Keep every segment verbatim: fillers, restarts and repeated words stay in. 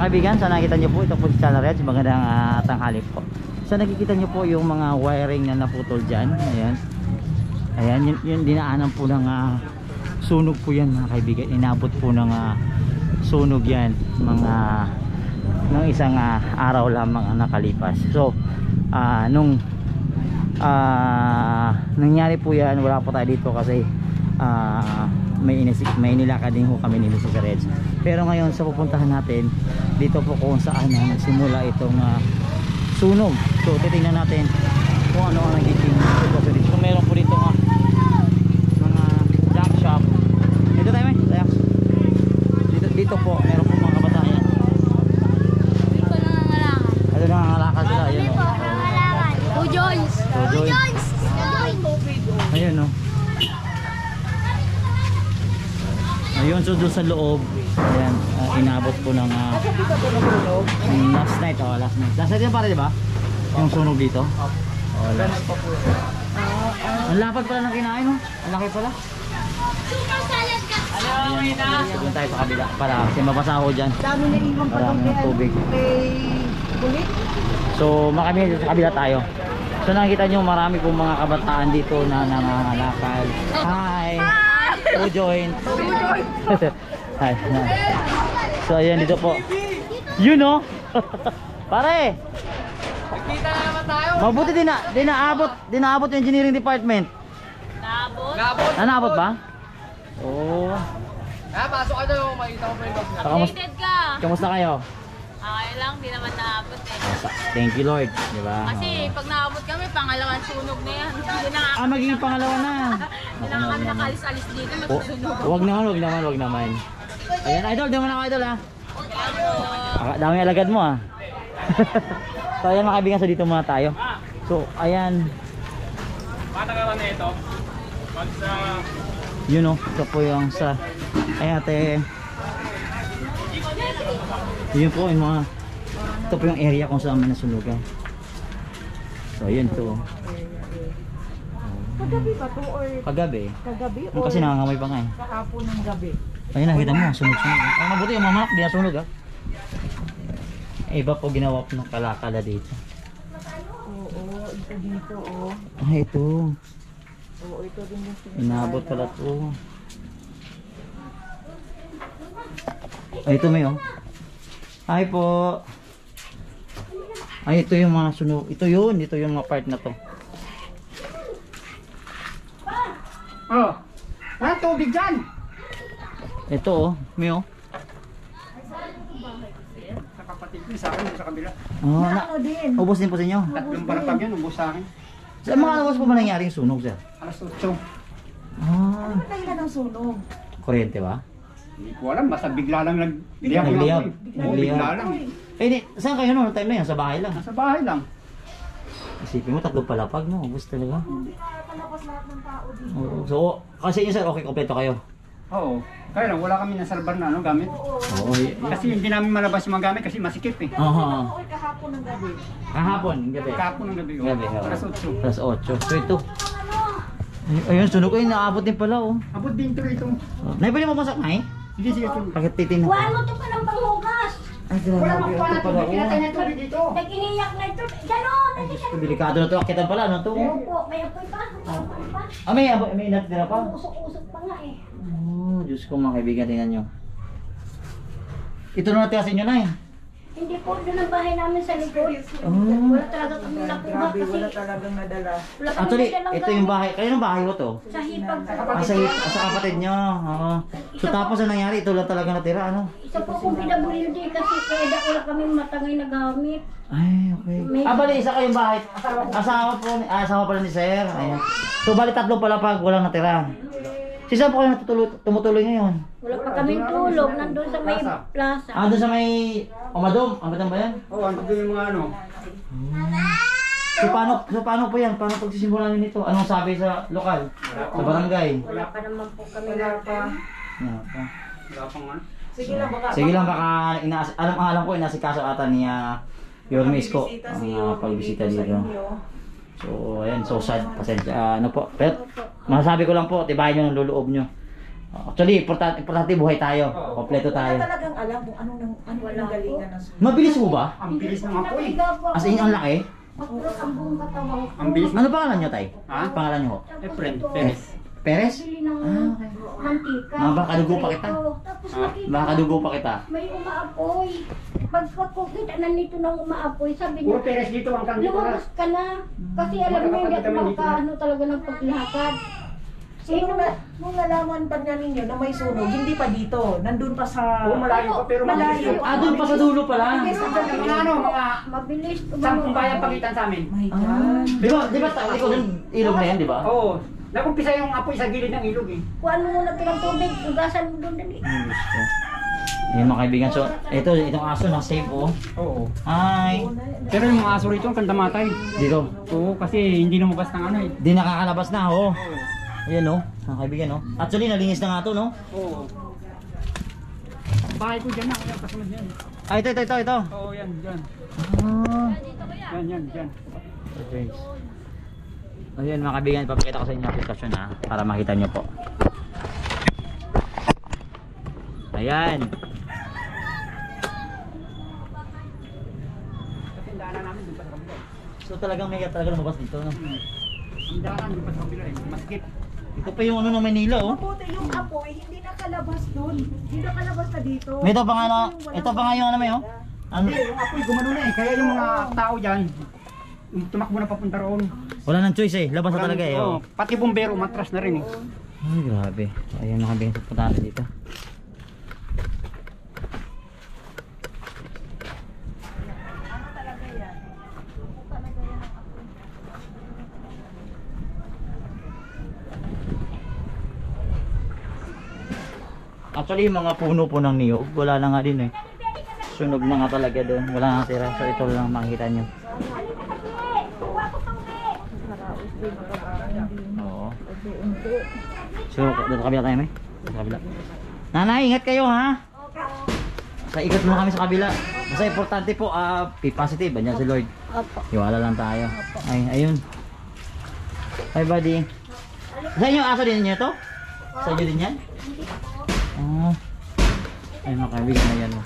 kaibigan, sa nakikita nyo po, ito po si Channel Reds. Magandang uh, tanghali po. Sa nakikita nyo po yung mga wiring na naputol dyan. Ayan. Ayan, yun, yun dinaanan po ng uh, sunog po yan mga kaibigan. Inabot po ng uh, sunog yan mga ng isang uh, araw lamang ang nakalipas. So, uh, nung uh, nangyari po yan, wala po tayo dito kasi uh, may, inisik, may nilakad din ho kami nila sa Reds. Pero ngayon sa pupuntahan natin dito po kung saan na nagsimula itong uh, sunog. So titingnan natin kung ano ang nagiging sitwasyon dito. So meron po dito nga mga junk shop. Dito tayo may dito, dito po meron po mga kabataan. Dito nangangalakad. Ano nangangalakad sila? Ayun o. Go Jones! Go Jones! Ayun o. Ayun, so doon sa loob, ayan, uh, inabot po ng uh, last night, oh, last night. Last night yan pare, di ba? Yung sunog dito. Oh, last. Ang lapad pala ng kinain, no? Ang laki pala. Super salad ka! Ayan, doon tayo sa kabila para kasi mabasa ako dyan. Maraming tubig. So, makami sa kabila tayo. So, nakikita nyo marami pong mga kabataan dito na nangangalakal. Hi! Go join. Hi. So ayan dito po. You know. Pare. Nakita na naman tayo. Mabuti din na din naabot, din naabot yung engineering department. Naabot? Naabot. Ah, naabot ba? Oh. Ah, pasok ka daw, makita ko pa yung box. Updated ka. Kamusta kayo? Okay lang, di naman naabot eh. Thank you Lord, di ba? Kasi pag naabot kami, pangalawang sunog na yan. Hindi na Ah, magiging pangalawa na. Hindi na kami nakalis-alis dito, Oh, magsusunog. wag naman, wag naman, wag naman. Ayan, idol, di mo na ako idol ha. Kailangan Ah, dami alagad mo ah. So ayan mga kaibigan, so dito muna tayo. So ayan. Patakaran na ito. Pag sa... You know, ito po yung sa ay ate. Yun po yung mga ito po yung area kung saan may nasunugan. So ayun to. Kagabi ba to or Kagabi. kagabi Yung or kasi nangangamoy pa nga eh. kahapon ng gabi? Ayun nakita mo, sunog-sunog. Ang mabuti yung mamanok, di nasunog ah. Eh, iba po ginawa po ng kalakala dito. Oo, ito dito oh. Ah, ito. Oo, ito din yung sinasabi. Inabot pala to. Ay, ito may oh. Hi po. Ay, ito yung mga sunog. Ito yun. Ito yung mga part na to. Oh! Ah, tubig dyan! Ito oh. May oh. Sa kapatid ko, sa akin, sa kabila. Oh, Na na, ano din? ubos din po sa inyo. Tatlong palapag yan, ubos sa akin. Sa mga alas po ba nangyaring sunog sir? Alas otso. Ah, Ano tayo na ng sunog? kuryente ba? Hindi ko alam, basta bigla lang nag... Nagliyab. Oo, bigla lang. Eh, di, saan kayo noon? Time na yan, sa bahay lang. Nasa bahay lang. Isipin mo, tatlong palapag no? Ubos talaga. Hindi nakakalapas lahat ng tao dito. Oo. So, kasi yun sir, okay, kompleto kayo. Oo. Kaya lang, wala kami nasalbar na ano, gamit. Oo. y- Kasi hindi namin malabas yung mga gamit kasi masikip eh. Aha. Or kahapon ng gabi? Kahapon, gabi. Kapon ng gabi. oh. Gabi, oo. Alas otso. Alas otso. So ito. Ay- Ayun, sunog ko yun. Naabot din pala oh. Abot din ito ito. Oh. Nay, pwede mo masak, Nay? Sige, sige ito. Bakit titin Wala mo ito pa ng panghugas. Ay, Wala grabe. mo pa Ito pala na kinatay oh. na tubig dito. Nag-iniyak na ito. Ganon! Hindi ka Delikado na to. Akitan pala, ano to? po. May apoy pa. May apoy pa. Ah, may, may natira pa? Usok-usok pa nga eh. Oh, Diyos ko mga kaibigan, tingnan nyo. Ito na natira sa inyo, Nay. Hindi po, doon ang bahay namin sa likod. Oh. Wala talaga kami nakuha Grabe, kasi wala talagang nadala. wala kami Actually, nadalang ito yung bahay. Kayo ng bahay mo to? sa hipag. Ah, sa, ah, sa kapatid nyo. Oo. So tapos ang nangyari, ito lang talaga natira, ano? Isa po kong P W D kasi kaya da wala kami matangay na gamit. Ay, okay. Ah, bali, isa kayong bahay. Asawa po, ni- ah, asawa pala ni Sir. Ayan. So, bali, tatlo pala pag walang natira. Si saan po kayo natutuloy, tumutuloy ngayon? Wala pa kaming tulog, nandun sa may plaza. Ah, doon sa may Omadom. Omadom ba yan? Oo, oh, ano yung mga ano. So, paano, so, paano po yan? Paano pagsisimulan nyo nito? Anong sabi sa lokal? Sa barangay? Wala pa naman po kami Wala pa. Yan po. Wala pang ano. Sige lang, baka... Sige lang, baka inaas alam, alam ko, inasikaso ata ni uh, Yorme Isko Bisita ang si uh, Yorme pagbisita dito sa dito. inyo. So, ayan, so sad, pasensya. Ah, ano po, pero masasabi ko lang po, tibayan nyo ng luloob nyo. Actually, importante, importante buhay tayo. Kompleto Wala tayo. talagang alam kung ano nang ano Wala ang galingan ng sunog. Mabilis mo ba? Ang bilis ng apoy. As in, ang laki. Makulot ang buong katawan ko. Ang bilis. Ano pangalan nyo, tay? Ha? Pangalan nyo ho? Efren, Perez. Perez? Bili ng Ah, okay. mantika. Ah, baka dugo pa kita. Tapos Ah, nakita Baka ko, dugo pa kita. may umaapoy. Pagkakukita na nito ng umaapoy, sabi Puro niya, Perez dito ang kandito na. lumabas ka na. Kasi alam mo, hindi ako makaano talaga ng paglakad. So, nung, na, nung nalaman pa niya ninyo na may sunog, hindi pa dito, nandun pa sa... Oo, malayo pa pero Malayo. mabilis. Ah, doon pa sa dulo pala. Yes, ang Mga mga ano, mga Mabilis. sampung bayan pagitan sa amin. My Ah. God. Di ba, di ba, ta- ikaw yung ilog na yan, di ba? Oo. Nakumpisa yung apoy sa gilid ng ilog eh. Kuhaan mo muna pinang tubig, ugasan mo doon dali. Ay, Diyos ko. Ayan mga kaibigan, so ito, itong aso na safe oh. Oo. Hi! Pero yung mga aso rito ang kandamatay. Dito, Oo, kasi hindi lumabas ng ano eh. di nakakalabas na oh. Ayan oh, mga kaibigan oh. Actually, nalinis na nga to no? Oo. Bahay ko dyan na, kaya kasunod yan. Ah, ito, ito, ito, ito. Oo, yan, dyan. Ah. Yan, yan, dyan. Okay. Ayan mga kaibigan, ipapakita ko sa inyo ang aplikasyon ha, para makita nyo po. Ayan. Kasi ang daanan namin doon pa sa kabila. So talagang may talaga lumabas dito no? Ang daanan doon pa sa kabila eh. Maskip. Ito pa yung ano ng Manila oh. Mabuti yung apoy, hindi nakalabas doon. Hindi nakalabas na dito. May ito pa nga na, ito pa nga yung ano may oh. Ano? Hindi, yung apoy gumano na eh. Kaya yung mga tao dyan, yung tumakbo na papunta roon. Wala nang choice eh, labas na talaga eh oh. Oo, pati bumbero, matras na rin eh. Ay grabe. Ayan mga kaibigan, punta natin dito. Ano talaga yan? Ano talaga yan ang apoy? Actually yung mga puno po ng niyog, wala na nga din eh. Sunog na nga talaga doon, wala na tira. So ito lang makikita nyo. Oo. So dito kabila tayo may? Sa kabila. Nanay, ingat kayo ha! Sa ikot muna kami sa kabila. Basta importante po, ah, be positive, banyan si Lord. Opo. Iwala lang tayo. Ay, ayun. Hi buddy. Sa inyo, aso din niyo to? Sa inyo din yan? Oh. Ay mga kaibigan na yan oh.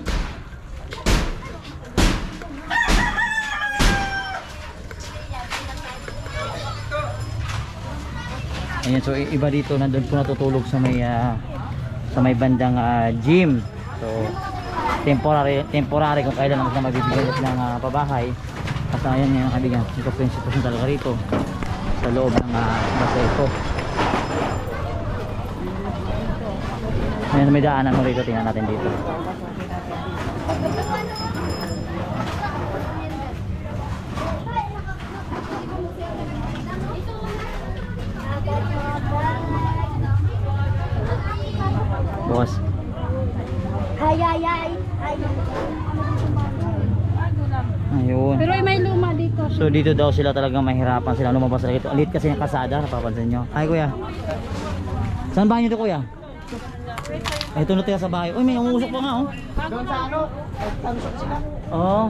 Ayan, so i- iba dito nandun po natutulog sa may ah, sa may bandang ah, gym. So temporary temporary kung kailan lang sila magbibigay ulit ng ah, pabahay. At ayan yan mga kaibigan, ito po yung sitwasyon talaga rito sa loob ng uh, Baseco. Ayan, may daanan mo rito, tingnan natin dito. Boss. Ay, ay, ay. Ay. Ayun. Pero may luma dito. So dito daw sila talagang mahirapan sila lumabas talaga ito. Alit kasi yung kasada, napapansin nyo. Ay kuya. Saan bahay nyo ito kuya? Ay ito na tayo sa bahay. Uy may umusok pa nga oh. Doon sa ano? Oo.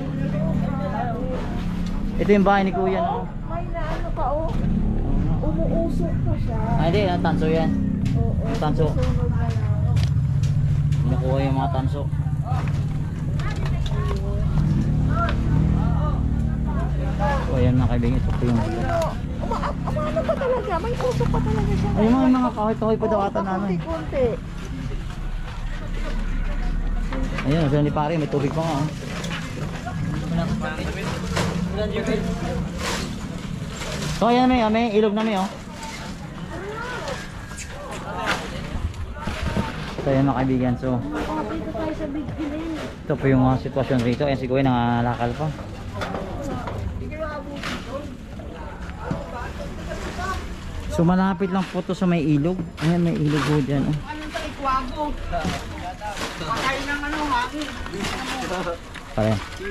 Ito yung bahay ni kuya no. May na ano pa oh. Umuusok pa siya. Ay hindi, ah, tanso yan. Oo. Tanso. Sunog na lang. Nakuha yung mga tanso. So ayan mga kaibigan, ito po yung... Uma, umano pa talaga. May usok pa talaga siya. Ay mga mga kahoy-kahoy pa daw ata namin. Kunti-kunti. Ayun, sila ni pare, may tubig pa nga oh. So ayan may, may ilog na may oh. So ayan mga kaibigan, so Dito tayo sa big hill. ito po yung mga sitwasyon rito. Ayan si Kuya nangalakal pa. So malapit lang po to sa may ilog. Ayan may ilog po dyan oh. Pare.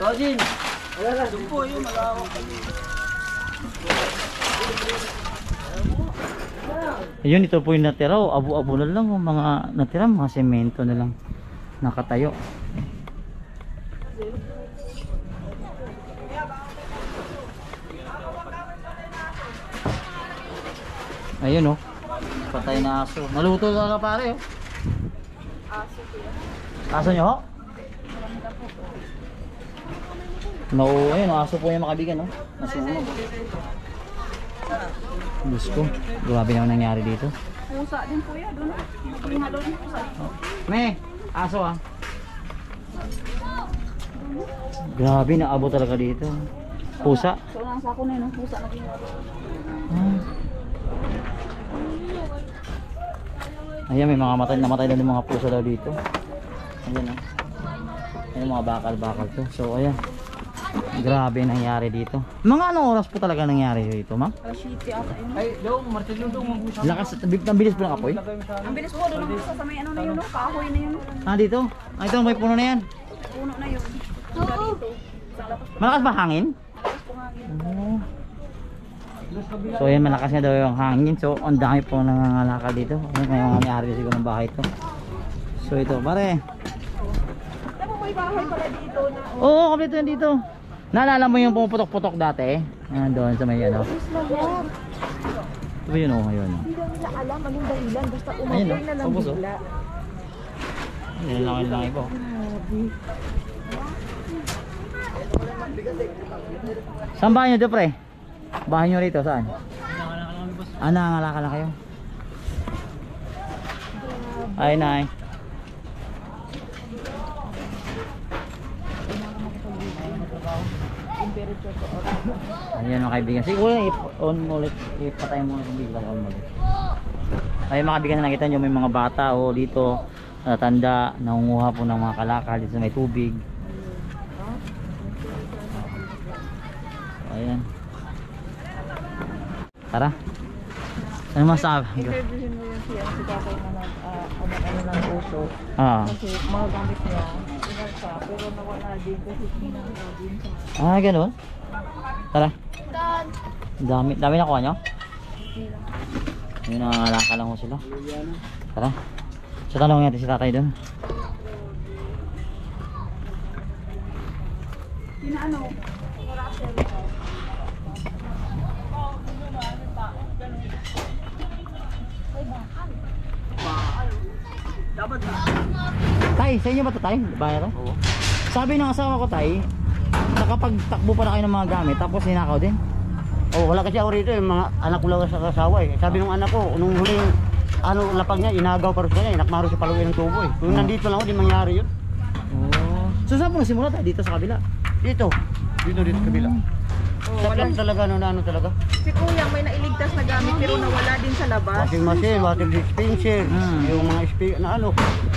Ayun, ito po yung natira oh. Abo-abo na lang oh. Mga natira, mga semento na lang nakatayo. Ayun oh. patay na aso. Naluto talaga pare oh. Aso kuya. Aso nyo ho? Maganda po po. No, ayun, aso po yung makabigan no. Nasunog. Diyos ko, grabe naman nangyari dito. Pusa din po yan. Doon. Maglinga doon. Pusa dito. Me, aso ah. Grabe, naabot talaga dito. Pusa. So lang sa ako na yun. Pusa na ginawa doon. Ah. Ayan, may mga matay, namatay na yung mga pusa daw dito. Ayan ah. Ayan mga bakal-bakal to. So ayan. Grabe nangyari dito. Mga anong oras po talaga nangyari dito, ma'am? Alas siyete ata yun. Ay, dong, Marcelo dong, magbusa. Lakas, ang bilis po ng apoy. Ang bilis po. Doon ang pusa sa may ano na yun. No? Kahoy na yun. Ah, dito? Ah, ito, may puno na yan. Puno na yun. Hanggang dito. Isang lapas Malakas ba hangin? Malakas po hangin. Oo. So ayan, malakas nga daw yung hangin. So ang dami po nangangalakal dito. Ano kaya yung nangyari siguro ng bahay ito. So ito, pare. Alam mo may bahay pala dito na. Oo, kompleto yan dito. Naalala mo yung pumuputok-putok dati? Ah, doon sa may ano. Ito ba yun oh, ayun. Hindi daw nila alam anong dahilan. Basta Ayun umapoy oh, na lang ubos oh. bigla. Ayun lang, ayun lang po. Saan bahay nyo dito pre? Bahay nyo rito, saan? Ah, nangangalakal lang kayo? Ay, nay. Ayan mga kaibigan. Siguro i-on mo ulit. Ipatay mo ulit. Bigla on mo ulit. Ayun mga kaibigan, nakita nyo may mga bata o dito natanda, nangunguha po ng mga kalakal dito sa may tubig. Ayan. Tara. Ano masabi? Interviewin mo yung siya si tatay na nag ah, ano ano ng puso. Ah. Kasi mga gamit niya, inal siya, pero nawala din kasi pinanggawa din sa Ah, ganun? Tara. Dami, dami nakuha nyo? Ayun, nangangalaka lang ho sila. Tara. So tanong natin si tatay doon. Pinaano? Tay, sa inyo ba ito tay? Bahay ito? Oo. Sabi ng asawa ko tay, nakapagtakbo pa na kayo ng mga gamit tapos ninakaw din. Oh, wala kasi ako rito, yung mga anak ko lang sa kasawa eh. Sabi nung anak ko, nung huling ano lapag niya, inagaw para sa kanya, inakmaro sa paluin ng tubo eh. Kung nandito lang ako, di mangyari yun. Oh. So saan po nagsimula tayo? Dito sa kabila? Dito, dito dito sa kabila. Oh, Sa wala. lang talaga, ano na ano talaga. Si Kuyang may nailigtas na gamit pero nawala din sa labas. Washing machine, water dispenser, Hmm. yung mga spi na ano.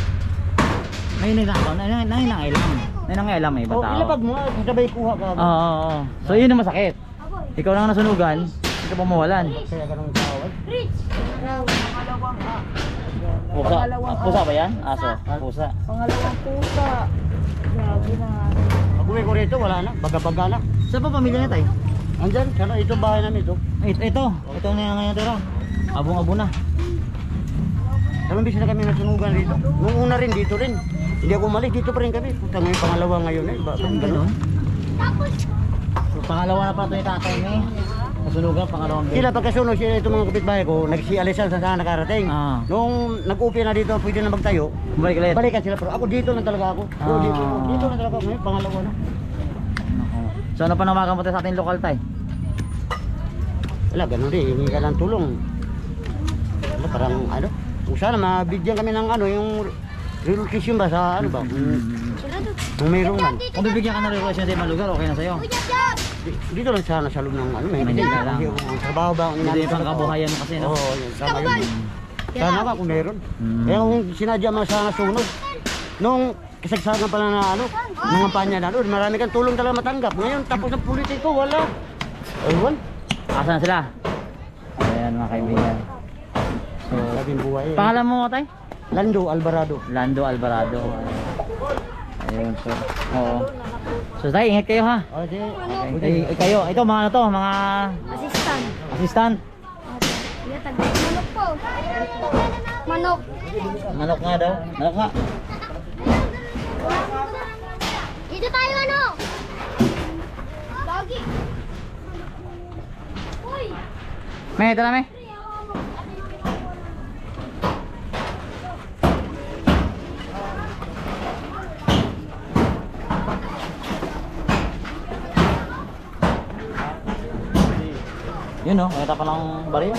May ninakaw, nanginangailam. Nanginangailam may ibang Oh, tao. ilabag mo, ah, sabay kuha ka. Oo, oo, oo. So yun ang masakit. Ikaw lang nasunugan, hindi ka pa mawalan. Kaya ganun tawag. Pangalawang ah, Pusa. Pangalawang Ah, pusa ba yan? Aso. Pusa. pangalawang pusa. Grabe na. Pag uwi ko rito, wala na, baga-baga na. Saan pa pamilya niya tayo? Andyan, sana ito bahay namin ito. Ito, ito. Ito na yung ngayon tira. Abong-abo na. Dalawang beses na kami nasunugan rito. Nung una rin, dito rin. Hindi ako umalis, dito pa rin kami. Puta ngayon, pangalawa ngayon eh. Ba, Ang ganun. ganun. So, pangalawa na pa ito yung tatay ni. Nasunugan, pangalawang beses. Sila pagkasunod, sila itong mga kapitbahay ko, nagsialisan sa sana nakarating. Ah. Nung nag-upi na dito, pwede na magtayo. Balik ulit. Balikan sila, pero ako dito lang talaga ako. Oo, Ah. dito, dito lang talaga ako ngayon, pangalawa na. Nako. So ano pa namagan mo tayo sa ating lokal tay? Wala, ganun rin, hindi ka ng tulong. Wala, parang ano, kung sana mabigyan kami ng ano, yung relocation ba sa ano ba? Kung, kung mayroon man. Kung bibigyan ka ng request sa malugar, okay na sa'yo. Di- Dito lang sana sa loob ng ano, may Manila lang. Hindi ako- ang trabaho ba ang Hindi inamin yung ko? pangkabuhayan mo kasi no? Oo, yun, tama yun. Sana nga kung meron. Mm. Kaya kung sinadya mo sana sunod, nung kasagsagan pala na ano, ng kampanya na ano, marami kang tulong talaga matanggap. Ngayon, tapos ang politiko, wala. Ayun, Asa na sila? Ayan mga kaibigan. So, labing buhay. eh. pangalan mo tay? Lando Alvarado. Lando Alvarado. Ayun so. Oo. So tay, ingat kayo ha. O, di. Okay. Ay, kayo, ito mga ano to, mga Assistant. assistant. Iya, tag- Manok po. Manok. Manok nga daw. Manok nga. Dito tayo ano? Lagi. Uy. May, ito na may. Yun oh, nakita pa ng baril.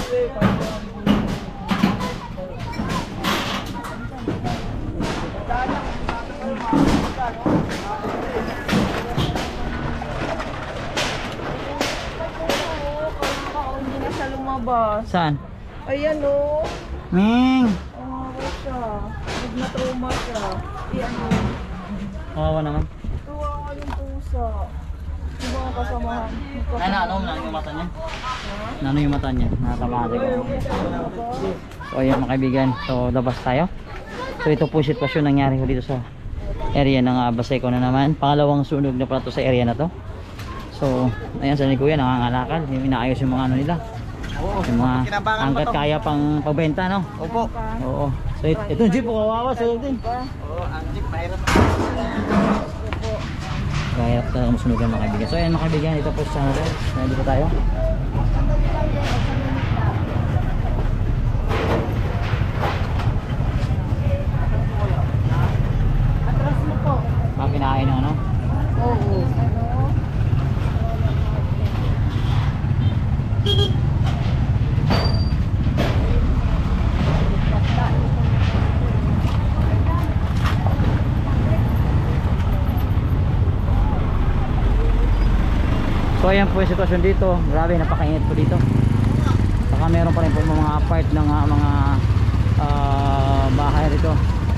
Hindi na siya lumabas. Saan? Ayan o. Ming! Kawawa siya. Pag na-trauma siya. Di ano. Kawawa naman. Kawawa yung pusa. Yung mga kasamahan. Ay, na ano, nano yung mata niya? Nano yung mata niya? Nakatamaan siguro. So ayan mga kaibigan, so labas tayo. So ito po sitwasyon nangyari ko dito sa area ng uh, Baseco na naman. Pangalawang sunog na pala to sa area na to. So ayan sa ni Kuya, nangangalakal. Inaayos yung mga ano nila. Yung mga angkat kaya pang pagbenta, no? Opo. Oo. So it, itong jeep po kawawa sa din. Oo, ang jeep mahirap. Kaya talaga masunugan mga kaibigan. So ayan mga kaibigan, ito po sa channel. Nandito tayo. Mga kinain ng ano? Oo. So ayan po yung sitwasyon dito. Grabe, napakainit po dito. Saka meron pa rin po mga part ng uh, mga uh, bahay dito.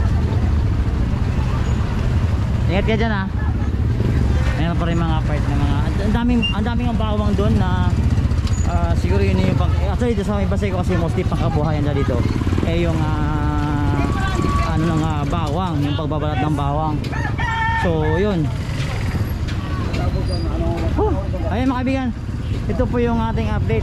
Ingat ka dyan ha. Meron pa rin mga part ng mga ang daming, ang daming ang bawang doon na uh, siguro yun yung pang, actually dito sa may Baseco kasi mostly pangkabuhayan na dito eh yung uh, ano ng uh, bawang, yung pagbabalat ng bawang. So yun. Oh, ayan mga kaibigan, ito po yung ating update.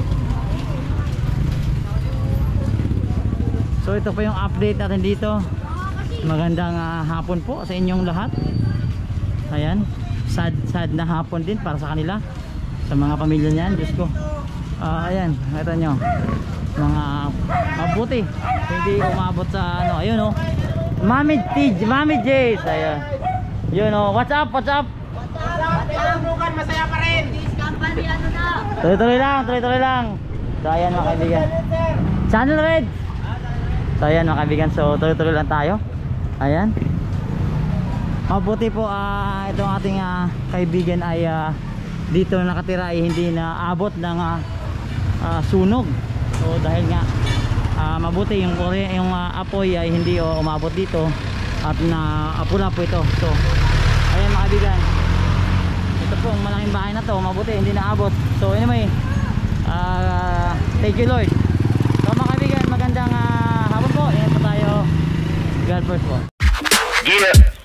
So ito po yung update natin dito. Magandang uh, hapon po sa inyong lahat. Ayan, sad, sad na hapon din para sa kanila, sa mga pamilya niyan. Diyos ko, uh, ayan, nakita nyo mga mabuti hindi umabot sa ano. Ayun oh, Mami T, Mami Jace, ayan. Yun oh, what's up, what's up? Masaya pa rin. Tuloy-tuloy lang, tuloy-tuloy lang. So ayan mga kaibigan, Channel Red. So ayan mga kaibigan, so tuloy-tuloy lang tayo. Ayan, mabuti po uh, itong ating uh, kaibigan ay uh, dito nakatira ay hindi na abot ng uh, uh, sunog. So dahil nga uh, mabuti yung, yung uh, apoy ay hindi uh, umabot dito at na apula po ito. So ayan mga kaibigan, ito po ang malaking bahay na to, mabuti hindi naabot. So anyway, uh, thank you Lord. So mga kaibigan, magandang uh, hapon po. Ingat po tayo. God bless po. Yeah.